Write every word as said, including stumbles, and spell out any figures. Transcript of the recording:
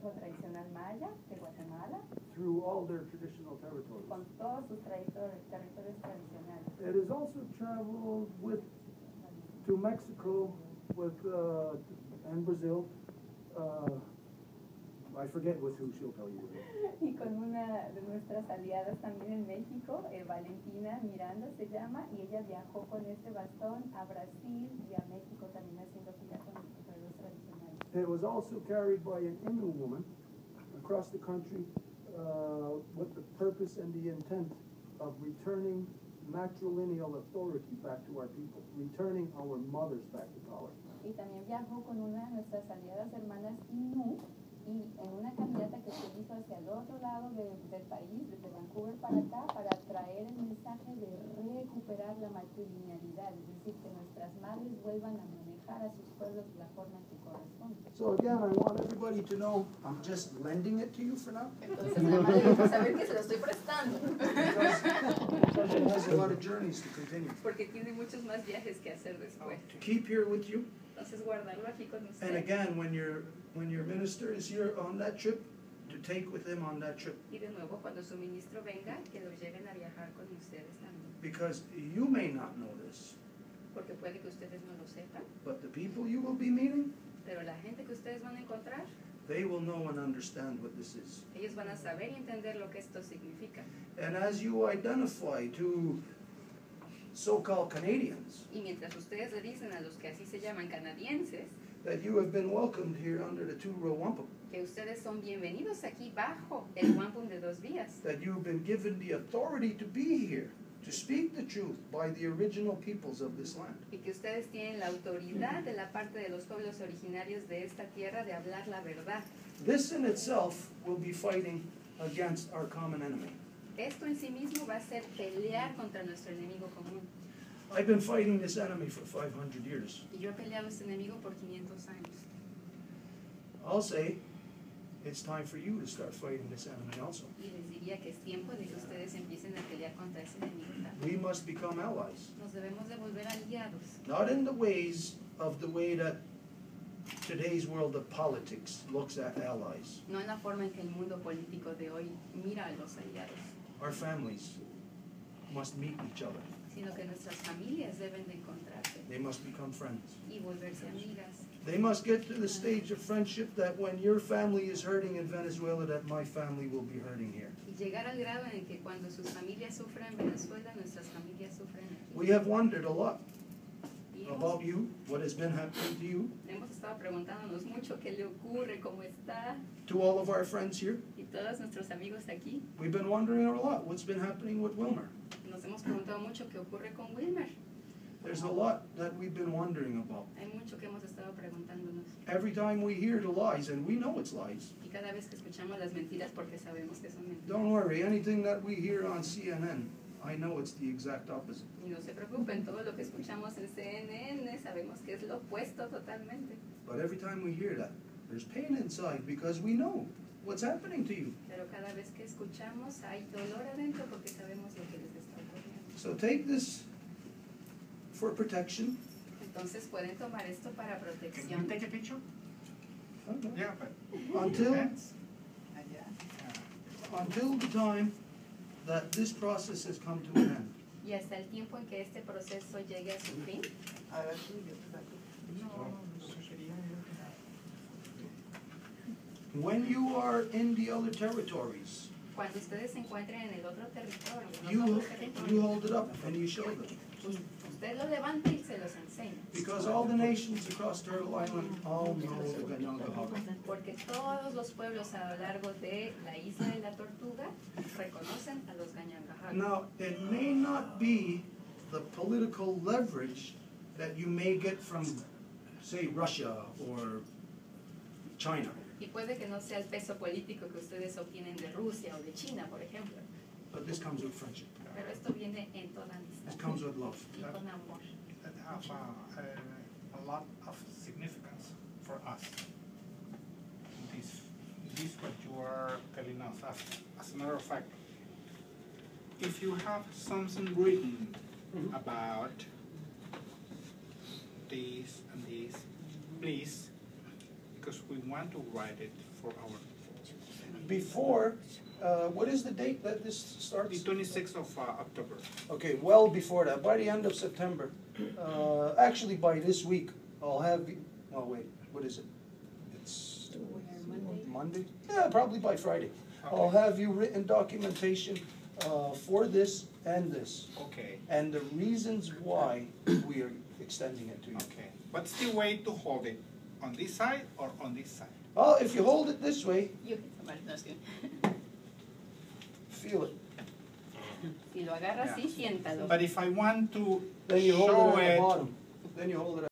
consejo tradicional maya de Guatemala, through all their traditional territories. con todos sus territorios, territorios tradicionales. It has also traveled with to Mexico with uh, and Brazil. Uh, I forget with who, she'll tell you. Y con una de nuestras aliadas también en México, eh, Valentina Miranda se llama, y ella viajó con este bastón a Brasil y a México también haciendo gira con los territorios tradicionales. It was also carried by an Innu woman across the country uh, with the purpose and the intent of returning matrilineal authority back to our people, returning our mothers back to power. Y también viajó con una de nuestras aliadas hermanas Innu, y en una caminata que se hizo hacia el otro lado de, del país, desde Vancouver para acá, para traer el mensaje de recuperar la matrilinealidad, es decir, que nuestras madres vuelvan a manejar a sus pueblos de la forma que corresponde. So again, I want everybody to know I'm just lending it to you for now. Entonces, nada más debemos saber que se lo estoy prestando. Because it has a lot of journeys to continue. Porque tiene muchos más viajes que hacer después. To keep here with you. Entonces, guardarlo aquí con usted. And again, when your when your minister is here on that trip, to take with him on that trip. Y de nuevo, cuando su ministro venga, que lo lleven a viajar con ustedes también. Because you may not know this. Porque puede que ustedes no lo sepan. But the people you will be meeting, pero la gente que ustedes van a encontrar, they will know and understand what this is. Ellos van a saber y entender lo que esto significa. And as you identify to so-called Canadians, y mientras ustedes le dicen a los que así se llaman canadienses, that you have been welcomed here under the two-row wampum, que ustedes son bienvenidos aquí bajo el wampum de dos vías, that you have been given the authority to be here, to speak the truth by the original peoples of this land. y que ustedes tienen la autoridad de la parte de los pueblos originarios de esta tierra de hablar la verdad. This in itself will be fighting against our common enemy. Esto en sí mismo va a ser pelear contra nuestro enemigo común. I've been fighting this enemy for five hundred years. Y yo he peleado este enemigo por quinientos años. I'll say, it's time for you to start fighting this enemy also. Y les diría que es tiempo de que ustedes empiecen a pelear contra ese enemigo también. We must become allies. Nos debemos de volver aliados. Not in the ways of the way that today's world of politics looks at allies. No en la forma en que el mundo político de hoy mira a los aliados. Our families must meet each other. Sino que nuestras familias deben de encontrarse. They must become friends. Y volverse amigas. They must get to the stage of friendship that when your family is hurting in Venezuela, that my family will be hurting here. Y llegar al grado en que cuando sus familias sufren en Venezuela, nuestras familias sufren aquí. We have wondered a lot Y hemos, about you, what has been happening to you, hemos estado preguntándonos mucho qué le ocurre, cómo está. to all of our friends here. Y todos nuestros amigos aquí. We've been wondering a lot what's been happening with Wilmer. Nos hemos preguntado mucho qué ocurre con Wilmer. There's a lot that we've been wondering about. Hay mucho que hemos estado preguntándonos. Every time we hear the lies, and we know it's lies, Y cada vez que escuchamos las mentiras, porque sabemos que son mentiras. don't worry, anything that we hear on C N N, I know it's the exact opposite. Y no se preocupen, todo lo que escuchamos en C N N sabemos que es lo opuesto totalmente. But every time we hear that, there's pain inside because we know what's happening to you. Pero cada vez que escuchamos hay dolor adentro porque sabemos lo que les está ocurriendo. So take this for protection. Entonces pueden tomar esto para Can you protección. take a picture? Okay. Yeah, but Until, Hands? until the time that this process has come to an end. Y hasta el tiempo en que este proceso llegue a su fin, When you are in the other territories, cuando ustedes se encuentren en el otro territorio, en los you, otros you territorios, hold it up and you show them. usted lo levanta y se los enseña. Because all the nations across Turtle Island all know the Ganyangahaga. Porque todos los pueblos a lo largo de la isla de la Tortuga reconocen a los Gañangajaga. Now, it may not be the political leverage that you may get from, say, Russia or China. Y puede que no sea el peso político que ustedes obtienen de Rusia o de China, por ejemplo. But this comes with friendship. Pero esto viene en toda This amistad comes with love. y con amor. that have uh, a, a lot of significance for us. This, this what you are telling us. As, as a matter of fact, if you have something written about this and this, please, because we want to write it for our, Before, uh, what is the date that this the starts? twenty-sixth of uh, October. Okay, well before that, by the end of September. Uh, actually, by this week, I'll have, you- oh wait, what is it? It's Monday? Monday? Yeah, probably by Friday. I'll Okay. have you written documentation uh, for this and this, Okay, and the reasons why we are extending it to you. okay. What's the way to hold it? On this side or on this side? Oh, if you hold it this way, Yo que tomar noción. feel it. Si lo agarras así, siéntalo. But if I want to Then you hold show it at the it, bottom. Then you hold it at